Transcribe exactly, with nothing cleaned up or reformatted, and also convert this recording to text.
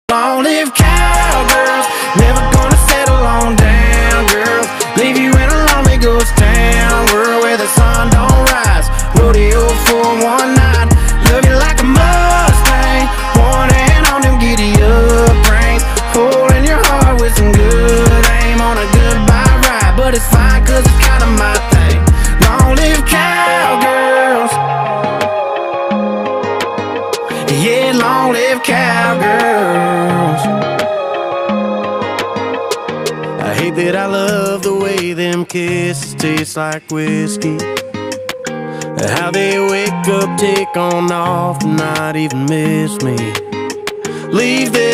Long live cowgirls, never gonna settle on down, girls. Leave you in a lonely ghost town, world where the sun don't rise. Rodeo for one night, love you like a Mustang, one hand on them giddy up reins, holding your heart with some good aim on a goodbye ride. But it's fine, cause it's kinda my thing. Long live cowgirls, yeah, long live cowgirls. I hate that I love the way them kisses taste like whiskey, how they wake up, take on off, and not even miss me. Leave this